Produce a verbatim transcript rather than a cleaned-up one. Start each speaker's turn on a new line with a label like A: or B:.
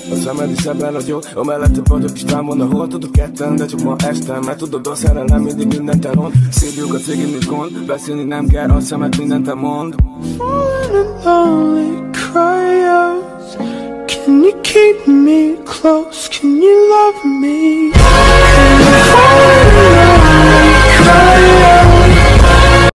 A: A szemed is ebben ragyog, a melletted vagyok és támadna. Hol tudok ketten, de csak ma este. Mert tudod, a szerelem mindig mindent elmond. Szívjuk a cégén, mit gond, beszélni nem kell, a szemed mindent elmond.
B: Falling lonely cryouts. Can you keep me close? Can you love me?